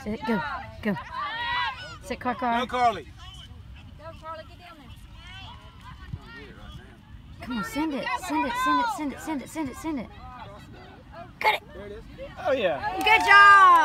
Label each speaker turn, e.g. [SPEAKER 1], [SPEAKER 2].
[SPEAKER 1] Sit, go, go. Sit, Car.
[SPEAKER 2] Go, Carly.
[SPEAKER 3] Go, Charlie, get down there.
[SPEAKER 1] Come on, send it. Send it, send it, send it, send it, send it, send it. Got it.
[SPEAKER 2] Oh, yeah.
[SPEAKER 1] Good job.